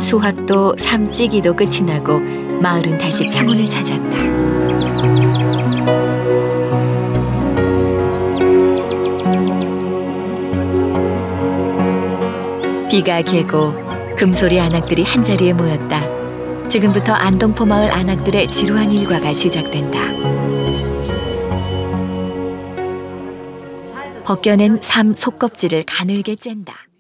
수확도 삶찌기도 끝이 나고 마을은 다시 평온을 찾았다. 비가 개고 금소리 안악들이 한자리에 모였다. 지금부터 안동포 마을 안악들의 지루한 일과가 시작된다. 벗겨낸 삶 속껍질을 가늘게 짠다.